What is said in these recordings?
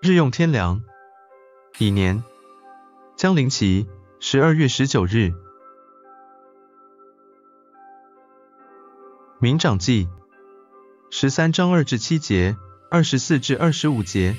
日用天良，乙年，江陵期12月19日。民长记13章2至7节，24至25节。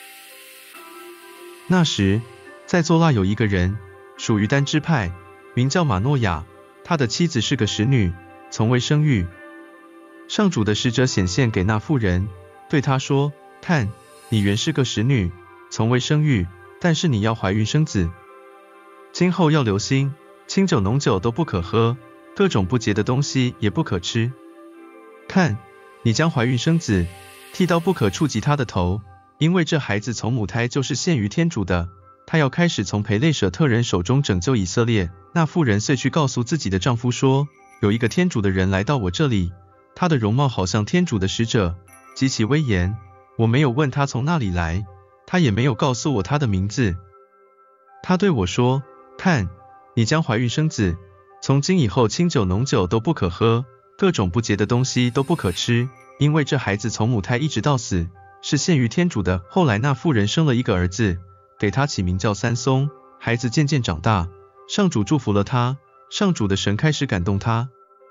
那时，在作腊有一个人，属于丹支派，名叫马诺亚，他的妻子是个使女，从未生育。上主的使者显现给那妇人，对她说：看，你原是个使女，从未生育，但是你要怀孕生子。今后要留心，清酒浓酒都不可喝，各种不洁的东西也不可吃。看，你将怀孕生子，剃刀不可触及他的头，因为这孩子从母胎就是献于天主的，他要开始从培肋舍特人手中拯救以色列。那妇人遂去告诉自己的丈夫说：有一个天主的人来到我这里，他的容貌好像天主的使者，极其威严。我没有问他从哪里来，他也没有告诉我他的名字。他对我说：看，你将怀孕生子，从今以后清酒浓酒都不可喝，各种不洁的东西都不可吃，因为这孩子从母胎一直到死，是献于天主的。后来那妇人生了一个儿子，给他起名叫三松。孩子渐渐长大，上主祝福了他，上主的神开始感动他。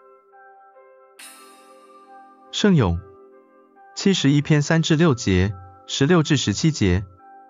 圣咏71篇3至6节，16至17节。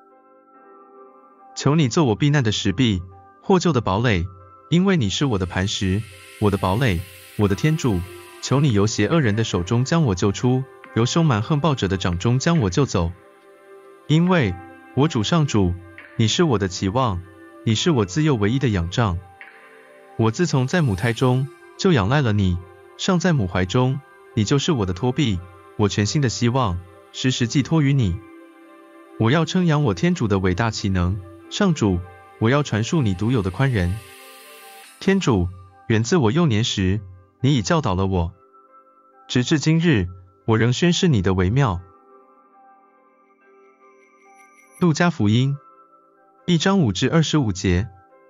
求你做我避难的石壁，获救的堡垒，因为你是我的磐石，我的堡垒，我的天主。求你由邪恶人的手中将我救出，由凶蛮横暴者的掌中将我救走。因为我主上主，你是我的期望，你是我自幼唯一的仰仗。我自从在母胎中就仰赖了你，尚在母怀中，你就是我的托庇，我全心的希望，时时寄托于你。我要称扬我天主的伟大奇能，上主，我要传述你独有的宽仁。天主，远自我幼年时，你已教导了我，直至今日，我仍宣示你的微妙。路加福音1章5至25节。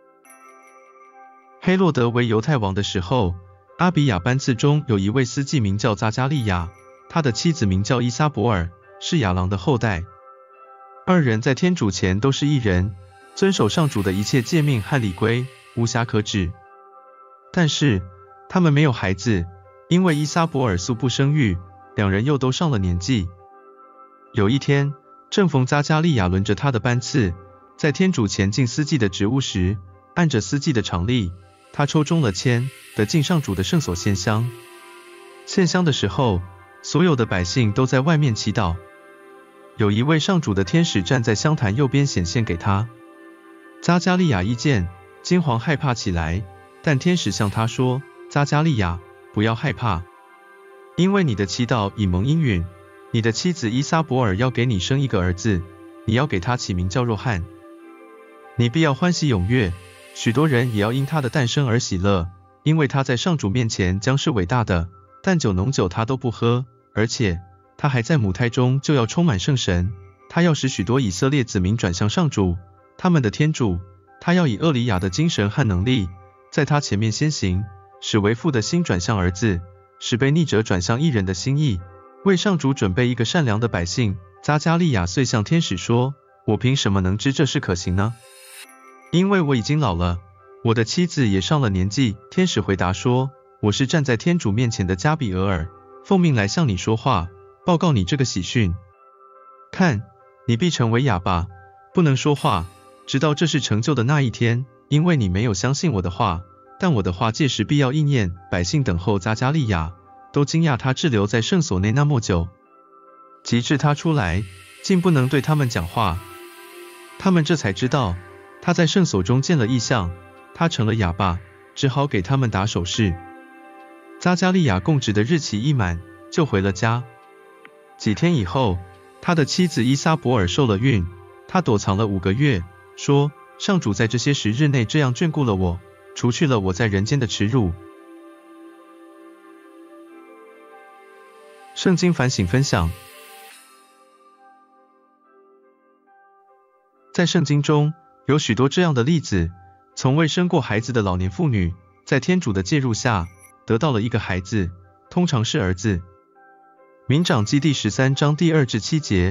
黑落德为犹太王的时候，阿比亚班次中有一位司祭名叫匝加利亚，他的妻子名叫伊撒伯尔，是亚郎的后代。二人在天主前都是义人，遵守上主的一切诫命和礼规，无瑕可指。但是他们没有孩子，因为伊撒伯尔素不生育，两人又都上了年纪。有一天，正逢匝加利亚轮着他的班次，在天主前尽司祭的职务时，按着司祭的常例，他抽中了签，得进上主的圣所献香。献香的时候，所有的百姓都在外面祈祷。有一位上主的天使站在香坛右边显现给他。匝加利亚一见，惊惶害怕起来，但天使向他说：匝加利亚，不要害怕，因为你的祈祷已蒙应允，你的妻子伊撒伯尔要给你生一个儿子，你要给他起名叫若翰。你必要欢喜踊跃，许多人也要因他的诞生而喜乐，因为他在上主面前将是伟大的，但酒浓酒他都不喝，而且他还在母胎中就要充满圣神，他要使许多以色列子民转向上主，他们的天主。他要以厄里亚的精神和能力，在他前面先行，使为父的心转向儿子，使被逆者转向义人的心意，为上主准备一个善良的百姓。匝加利亚遂向天使说：我凭什么能知这事可行呢？因为我已经老了，我的妻子也上了年纪。天使回答说：我是站在天主面前的加比俄尔，奉命来向你说话，报告你这个喜讯。看，你必成为哑巴，不能说话，直到这事成就的那一天，因为你没有相信我的话，但我的话届时必要应验。百姓等候匝加利亚，都惊讶他滞留在圣所内那么久，及至他出来，竟不能对他们讲话。他们这才知道，他在圣所中见了异象，他成了哑巴，只好给他们打手势。匝加利亚供职的日期一满，就回了家。几天以后，他的妻子伊撒伯尔受了孕，他躲藏了5个月，说：上主在这些时日内这样眷顾了我，除去了我在人间的耻辱。圣经反省分享。在圣经中有许多这样的例子，从未生过孩子的老年妇女，在天主的介入下得到了一个孩子，通常是儿子。民长记第13章第2至7节，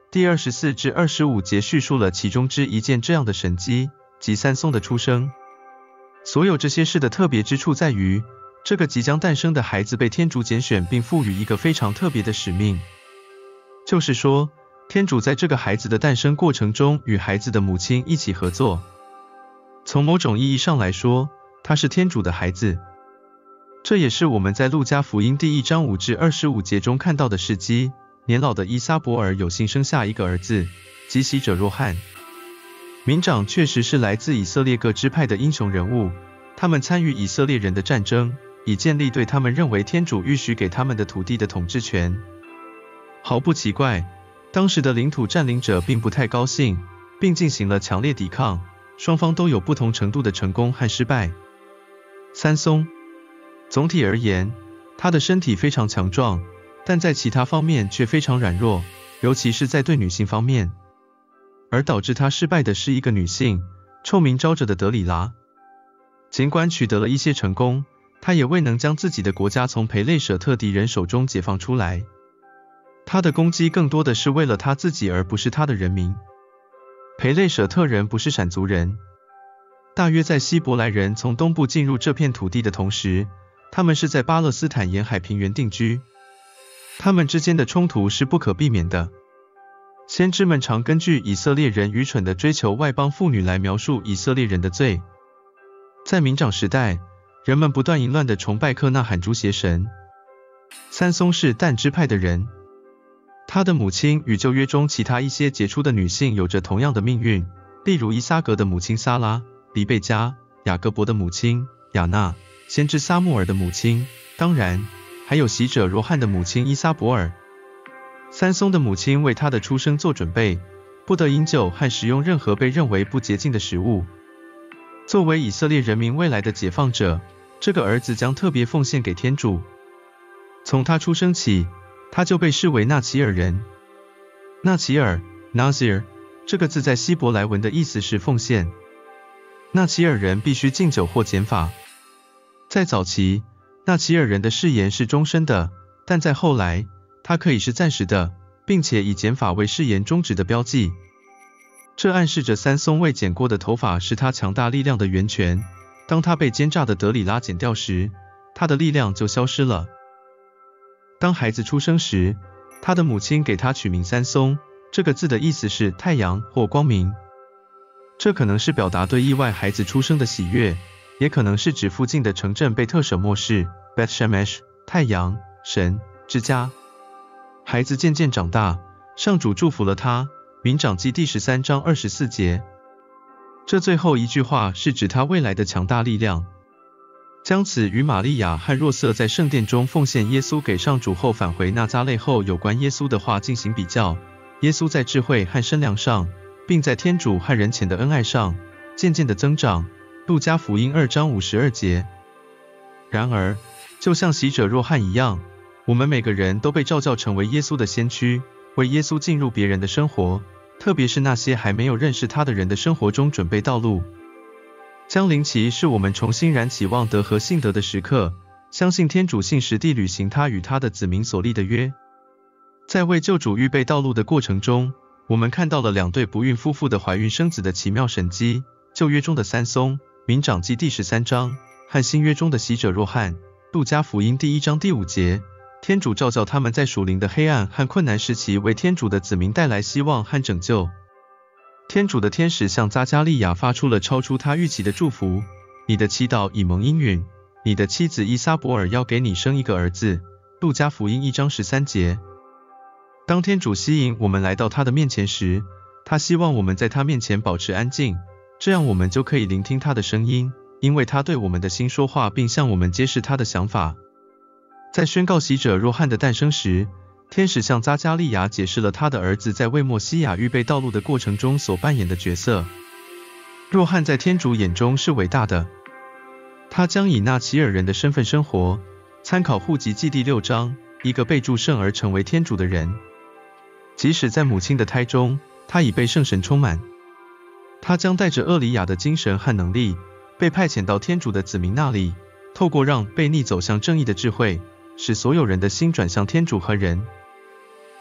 第24至25节叙述了其中之一件这样的神迹，即三松的出生。所有这些事的特别之处在于，这个即将诞生的孩子被天主拣选并赋予一个非常特别的使命，就是说，天主在这个孩子的诞生过程中与孩子的母亲一起合作。从某种意义上来说，他是天主的孩子。这也是我们在路加福音第1章5至25节中看到的事迹。年老的伊撒伯尔有幸生下一个儿子，即洗者若翰。民长确实是来自以色列各支派的英雄人物，他们参与以色列人的战争，以建立对他们认为天主预许给他们的土地的统治权。毫不奇怪，当时的领土占领者并不太高兴，并进行了强烈抵抗，双方都有不同程度的成功和失败。三松，总体而言，他的身体非常强壮，但在其他方面却非常软弱，尤其是在对女性方面。而导致他失败的是一个女性，臭名昭著的德里拉。尽管取得了一些成功，他也未能将自己的国家从培类舍特敌人手中解放出来。他的攻击更多的是为了他自己，而不是他的人民。培类舍特人不是闪族人，大约在希伯来人从东部进入这片土地的同时，他们是在巴勒斯坦沿海平原定居。他们之间的冲突是不可避免的。先知们常根据以色列人愚蠢的追求外邦妇女来描述以色列人的罪。在民长时代，人们不断淫乱地崇拜克纳罕诸邪神。三松是但支派的人，他的母亲与旧约中其他一些杰出的女性有着同样的命运，例如伊撒格的母亲撒拉、黎贝加、雅各伯的母亲雅纳、先知撒母耳的母亲，当然还有洗者若翰的母亲伊撒伯尔。三松的母亲为他的出生做准备，不得饮酒和食用任何被认为不洁净的食物。作为以色列人民未来的解放者，这个儿子将特别奉献给天主。从他出生起，他就被视为纳齐尔人。纳齐尔 Nazir 这个字在希伯来文的意思是奉献。纳齐尔人必须禁酒或减法。在早期，纳齐尔人的誓言是终身的，但在后来，它可以是暂时的，并且以剪发为誓言终止的标记。这暗示着三松未剪过的头发是他强大力量的源泉。当他被奸诈的德里拉剪掉时，他的力量就消失了。当孩子出生时，他的母亲给他取名三松，这个字的意思是太阳或光明。这可能是表达对意外孩子出生的喜悦，也可能是指附近的城镇被特赦末世 Beth Shemesh 太阳神之家。孩子渐渐长大，上主祝福了他。民长记第13章24节。这最后一句话是指他未来的强大力量。将此与玛利亚和若瑟在圣殿中奉献耶稣给上主后返回纳匝肋后有关耶稣的话进行比较。耶稣在智慧和身量上，并在天主和人前的恩爱上，渐渐的增长。路加福音2章52节。然而，就像洗者若翰一样，我们每个人都被召叫成为耶稣的先驱，为耶稣进入别人的生活，特别是那些还没有认识他的人的生活中准备道路。将临期是我们重新燃起望德和信德的时刻，相信天主信实地履行他与他的子民所立的约。在为救主预备道路的过程中，我们看到了2对不孕夫妇的怀孕生子的奇妙神迹，旧约中的三松，民长记第13章，和新约中的洗者若翰，路加福音第1章第5节。天主召叫他们在属灵的黑暗和困难时期为天主的子民带来希望和拯救。天主的天使向匝加利亚发出了超出他预期的祝福，你的祈祷已蒙应允，你的妻子伊撒伯尔要给你生一个儿子。路加福音1章13节。当天主吸引我们来到他的面前时，他希望我们在他面前保持安静，这样我们就可以聆听他的声音，因为他对我们的心说话并向我们揭示他的想法。在宣告洗者若翰的诞生时，天使向匝加利亚解释了他的儿子在为默西亚预备道路的过程中所扮演的角色。若翰在天主眼中是伟大的，他将以纳齐尔人的身份生活，参考户籍记第6章，一个被祝圣而成为天主的人。即使在母亲的胎中，他已被圣神充满。他将带着厄里亚的精神和能力，被派遣到天主的子民那里，透过让悖逆走向正义的智慧，使所有人的心转向天主和人。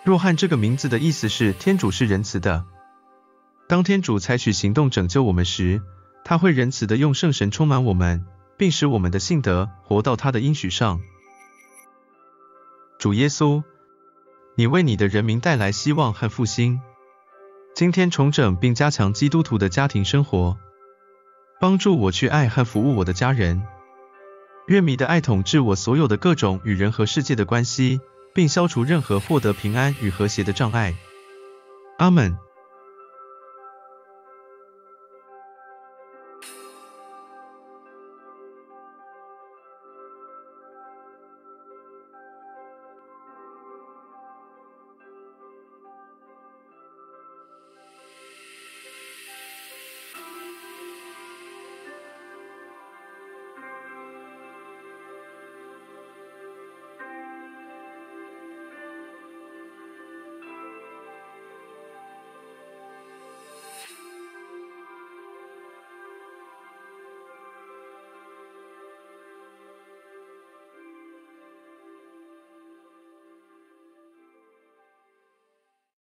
若翰这个名字的意思是天主是仁慈的。当天主采取行动拯救我们时，他会仁慈的用圣神充满我们，并使我们的信德活到他的应许上。主耶稣，你为你的人民带来希望和复兴。今天重整并加强基督徒的家庭生活，帮助我去爱和服务我的家人。愿祢的爱统治我所有的各种与人和世界的关系，并消除任何获得平安与和谐的障碍。阿们。